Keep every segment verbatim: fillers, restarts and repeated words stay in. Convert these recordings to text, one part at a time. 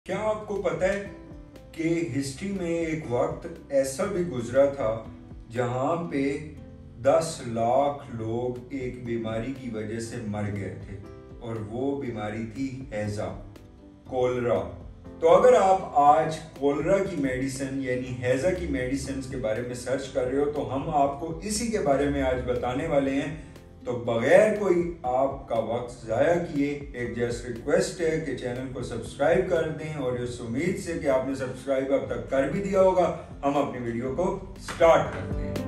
क्या आपको पता है कि हिस्ट्री में एक वक्त ऐसा भी गुजरा था जहां पे दस लाख लोग एक बीमारी की वजह से मर गए थे और वो बीमारी थी हैजा, कोलरा। तो अगर आप आज कोलरा की मेडिसिन यानी हैजा की मेडिसिन के बारे में सर्च कर रहे हो तो हम आपको इसी के बारे में आज बताने वाले हैं। तो बगैर कोई आपका वक्त ज़ाया किए एक जस्ट रिक्वेस्ट है कि चैनल को सब्सक्राइब कर दें और इस उम्मीद से कि आपने सब्सक्राइब अब तक कर भी दिया होगा, हम अपनी वीडियो को स्टार्ट करते हैं।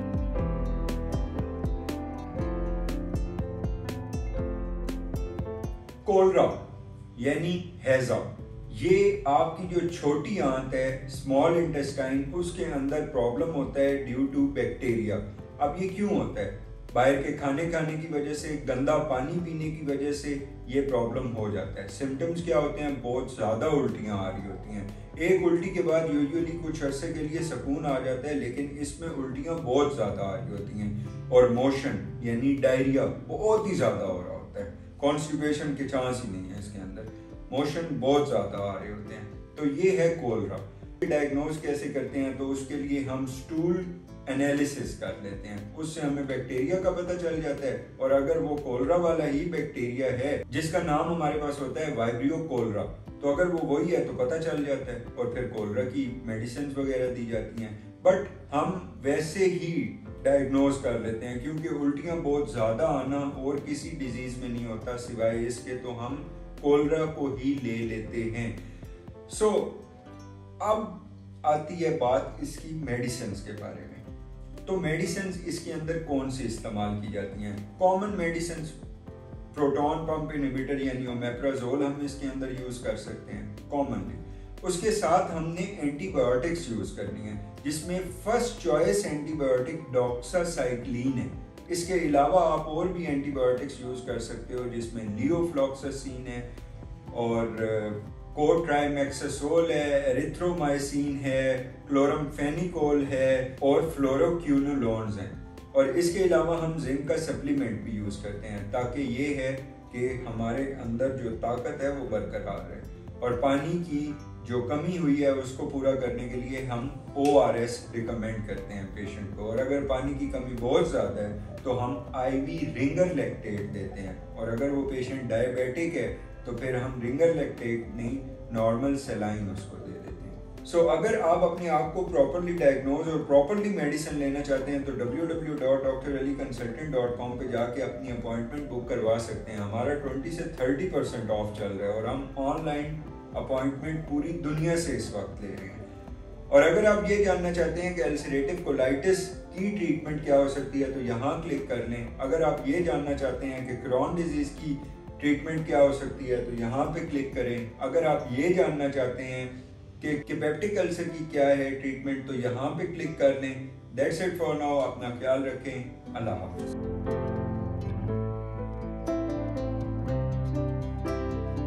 कोलरा यानी हैजा, ये आपकी जो छोटी आंत है स्मॉल इंटेस्टाइन, उसके अंदर प्रॉब्लम होता है ड्यू टू बैक्टीरिया। अब ये क्यों होता है? बाहर के खाने खाने की वजह से, गंदा पानी पीने की वजह से ये प्रॉब्लम हो जाता है। सिम्टम्स क्या होते हैं? बहुत ज़्यादा उल्टियाँ आ रही होती हैं। एक उल्टी के बाद यूजुअली कुछ अरसे के लिए सुकून आ जाता है, लेकिन इसमें उल्टियाँ बहुत ज़्यादा आ रही होती हैं और मोशन यानी डायरिया बहुत ही ज़्यादा हो रहा होता है। कॉन्स्टिपेशन के चांस ही नहीं है इसके अंदर, मोशन बहुत ज़्यादा आ रहे होते हैं। तो ये है कोलरा। डायग्नोज कैसे करते हैं? तो उसके लिए हम स्टूल एनालिसिस कर लेते हैं, उससे हमें बैक्टीरिया का पता चल जाता है। और अगर वो कोलरा वाला ही बैक्टीरिया है जिसका नाम हमारे पास होता है वाइब्रियो कोलरा, तो अगर वो वही है तो पता चल जाता है और फिर कोलरा की मेडिसिन वगैरह दी जाती हैं। बट हम वैसे ही डायग्नोज कर लेते हैं क्योंकि उल्टियाँ बहुत ज़्यादा आना और किसी डिजीज में नहीं होता सिवाय इसके, तो हम कोलरा को ही ले लेते हैं। सो so, अब आती है बात इसकी मेडिसिन के बारे में। तो मेडिसिन इसके अंदर कौन सी इस्तेमाल की जाती हैं? Common medicine proton pump inhibitor यानी ओमेप्राजोल हम इसके अंदर यूज कर सकते हैं कॉमनली। उसके साथ हमने एंटीबायोटिक्स यूज करनी है, जिसमें फर्स्ट चॉइस एंटीबायोटिक डॉक्सासाइक्लिन है। इसके अलावा आप और भी एंटीबायोटिक्स यूज कर सकते हो, जिसमें लियोफ्लॉक्सासिन है और कोट्राइमेक्सासोल है, एरिथ्रोमाइसिन है, क्लोरमफेनिकोल है और फ्लोरोक्यूनोलोन्स हैं। और इसके अलावा हम जिंक का सप्लीमेंट भी यूज करते हैं ताकि ये है कि हमारे अंदर जो ताकत है वो बरकरार रहे। और पानी की जो कमी हुई है उसको पूरा करने के लिए हम ओ आर एस रिकमेंड करते हैं पेशेंट को। और अगर पानी की कमी बहुत ज़्यादा है तो हम आई वी रिंगर लैक्टेट देते हैं। और अगर वो पेशेंट डायबिटिक है तो फिर हम रिंगर लैक्टेट नहीं, नॉर्मल सेलाइन उसको दे देते हैं। सो so, अगर आप अपने आप को प्रॉपरली डायग्नोज और प्रॉपरली मेडिसिन लेना चाहते हैं तो W W W dot doctor Ali consultant dot com पे जाके अपनी अपॉइंटमेंट बुक करवा सकते हैं। हमारा बीस से तीस परसेंट ऑफ चल रहा है और हम ऑनलाइन अपॉइंटमेंट पूरी दुनिया से इस वक्त ले रहे हैं। और अगर आप ये जानना चाहते हैं कि अल्सरेटिव कोलाइटिस की ट्रीटमेंट क्या हो सकती है तो यहाँ क्लिक कर लें। अगर आप ये जानना चाहते हैं कि क्रॉन डिजीज की ट्रीटमेंट क्या हो सकती है तो यहाँ पे क्लिक करें। अगर आप ये जानना चाहते हैं कि पेप्टिक अल्सर की क्या है ट्रीटमेंट तो यहाँ पे क्लिक कर लें। That's it for now. अपना ख्याल रखें। अल्लाह हाफ़िज़।